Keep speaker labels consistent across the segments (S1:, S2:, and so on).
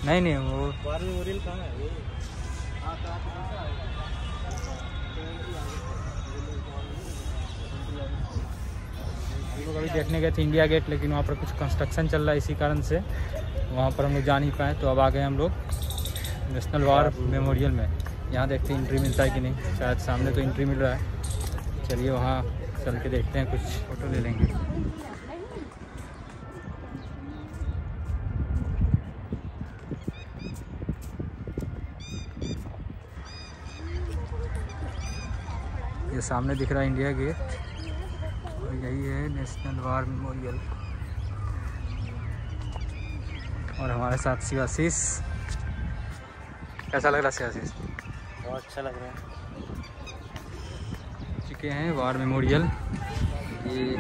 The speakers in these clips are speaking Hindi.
S1: नहीं नहीं वो
S2: वार मेमोरियल कहाँ है वो?
S1: हम लोग अभी देखने गए थे इंडिया गेट, लेकिन वहाँ पर कुछ कंस्ट्रक्शन चल रहा है, इसी कारण से वहाँ पर हम लोग जा नहीं पाए। तो अब आ गए हम लोग नेशनल वार मेमोरियल में। यहाँ देखते हैं एंट्री मिलता है कि नहीं, शायद सामने तो एंट्री मिल रहा है। चलिए वहाँ चल के देखते हैं, कुछ फ़ोटो ले लेंगे। ये सामने दिख रहा है इंडिया गेट और यही है नेशनल वार मेमोरियल। और हमारे साथ शिवाशीष। कैसा लग रहा है शिवाशीष?
S2: बहुत अच्छा लग रहा है।
S1: चुके हैं वार मेमोरियल। ये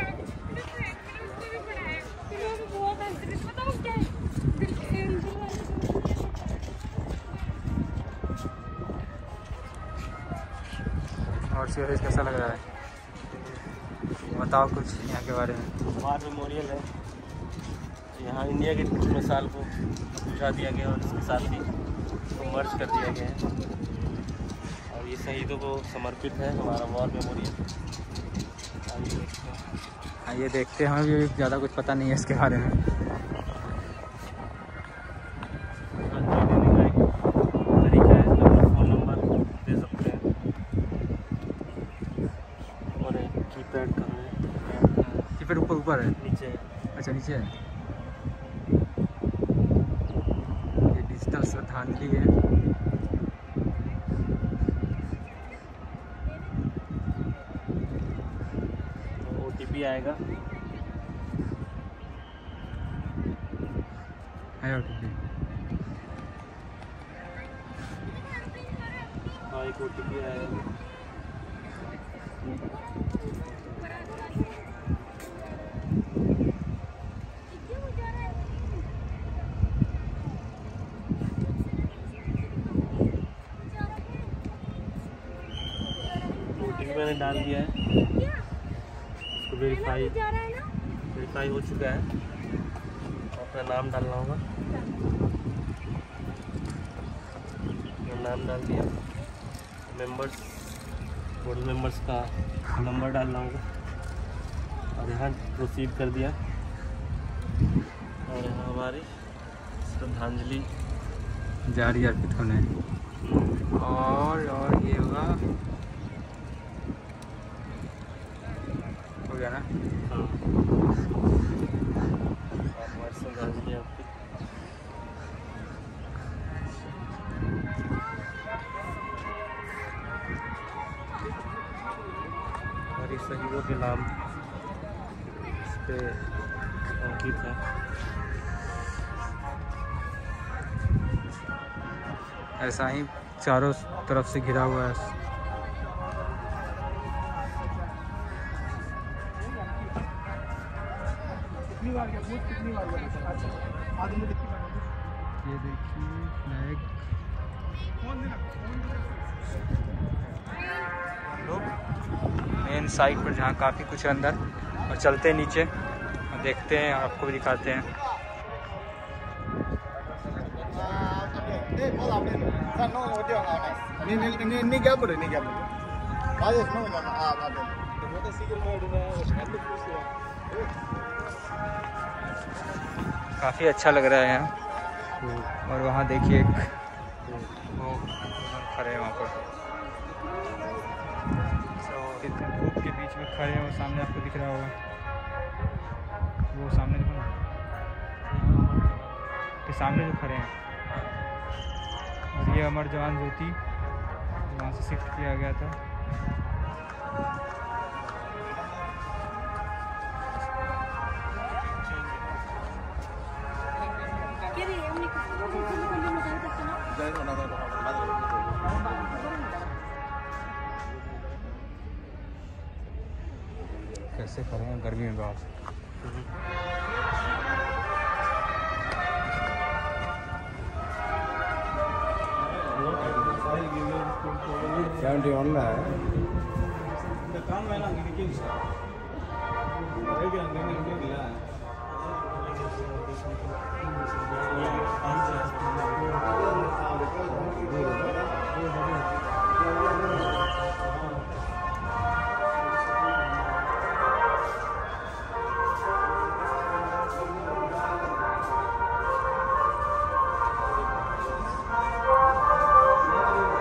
S1: और शिवाशीष कैसा लग रहा है? बताओ कुछ यहाँ के बारे में।
S2: वार मेमोरियल है, यहाँ इंडिया की मिसाल को बुझा दिया गया और इसके साथ ही तो मर्ज कर दिया गया है और ये शहीदों को समर्पित है हमारा वार मेमोरियल।
S1: आइए देखते हैं, हमें भी ज़्यादा कुछ पता नहीं है इसके बारे में।
S2: तरीका है, फ़ोन नंबर दे सकते हैं और कीपैड कहाँ है?
S1: कीपैड ऊपर है,
S2: नीचे है।
S1: अच्छा नीचे है। ये डिजिटल श्रद्धांजलि है।
S2: तो OTP आएगा।
S1: है OTP।
S2: हाँ, एक OTP आएगा। OTP मैंने डाल दिया है, उसको वेरीफाई हो चुका है। अपना नाम डालना होगा, नाम डाल दिया। मेंबर्स, टोटल मेंबर्स का नंबर डालना होगा और यहाँ प्रोसीड कर दिया। और यहाँ हमारी श्रद्धांजलि
S1: जारी अर्पित होने और ये होगा, हो गया ना?
S2: हाँ, हमारी श्रद्धांजलि अर्पित। हमारी शहीदों के नाम इस पे अंकित है।
S1: ऐसा ही चारों तरफ से घिरा हुआ है। ये देखिए फ्लैग। हम लोग मेन साइड पर जहाँ काफ़ी कुछ है अंदर, और चलते हैं नीचे और देखते हैं, आपको भी दिखाते हैं। काफ़ी अच्छा लग रहा है यहाँ। और वहाँ देखिए एक वो खड़े हैं वहाँ पर, इतने धूप के बीच में खड़े हैं। वो सामने आपको दिख रहा होगा, वो सामने देखो ना, के सामने जो खड़े हैं। और ये अमर जवान ज्योति वहाँ से शिफ्ट किया गया था। कैसे खड़े हैं गर्मी में बाहर।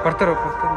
S1: पढ़ते रहो।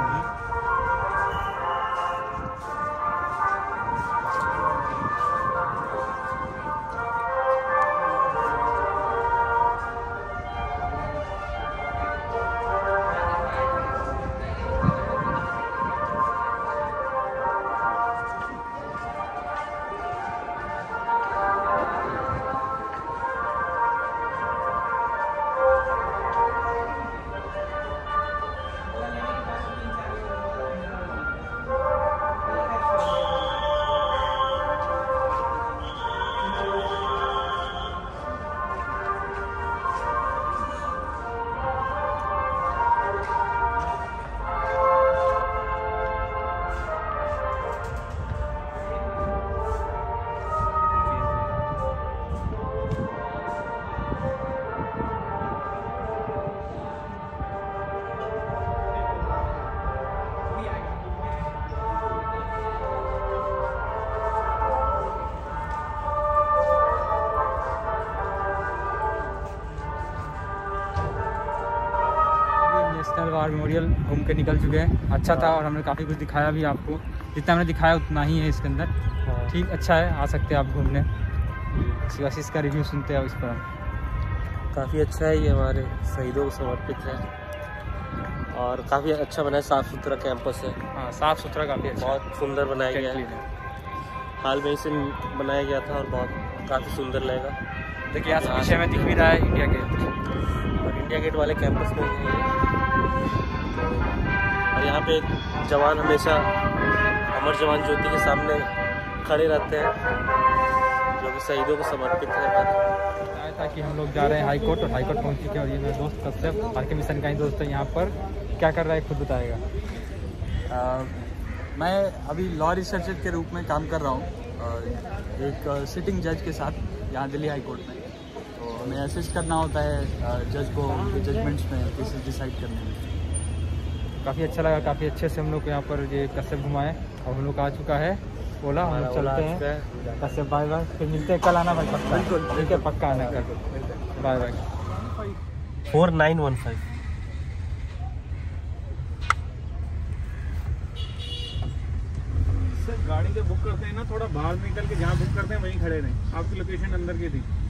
S1: नेशनल वार मेमोरियल घूम के निकल चुके हैं। अच्छा था और हमने काफ़ी कुछ दिखाया भी आपको, जितना हमने दिखाया उतना ही है इसके अंदर।
S2: हाँ।
S1: ठीक, अच्छा है, आ सकते हैं आप घूमने। बस इसका रिव्यू सुनते हैं इस पर हम।
S2: काफ़ी अच्छा है, ये हमारे शहीदों को समर्पित है और काफ़ी अच्छा बना है, साफ़ सुथरा कैंपस है।
S1: हाँ, साफ़ सुथरा काफ़ी अच्छा,
S2: बहुत सुंदर बनाया गया है। हाल में इसे बनाया गया था और बहुत काफ़ी सुंदर लगेगा।
S1: देखिए यहाँ से पीछे में दिख भी रहा है इंडिया गेट,
S2: और इंडिया गेट वाले कैंपस में ही है। और यहाँ पे जवान हमेशा अमर जवान ज्योति के सामने खड़े रहते हैं, जो कि शहीदों को समर्पित है।
S1: था कि हम लोग जा रहे हैं हाई कोर्ट, और हाई कोर्ट पहुँच चुके हैं। और ये मेरा दोस्त कश्यप, आर के मिशन का ही दोस्त है। यहाँ पर क्या कर रहा है खुद बताएगा।
S3: मैं अभी लॉ रिसर्चर के रूप में काम कर रहा हूँ एक सिटिंग जज के साथ यहाँ दिल्ली हाई कोर्ट में। तो हमें असिस्ट करना होता है जज को उनके जजमेंट्स में केसेस डिसाइड करने में।
S1: काफ़ी अच्छा लगा, काफ़ी अच्छे से हम लोग यहाँ पर ये कश्यप घुमाए। और हम लोग आ चुका है ओला, हम लोग चलते हैं। कश्यप बाय बाय, फिर मिलते हैं कल। आना भाई पक्का, बिल्कुल ठीक है, पक्का आना कल। Bye bye.
S2: 4915
S4: सर गाड़ी जब बुक करते हैं ना, थोड़ा बाहर निकल के जहाँ बुक करते हैं वहीं खड़े रहें। आपकी लोकेशन अंदर की थी।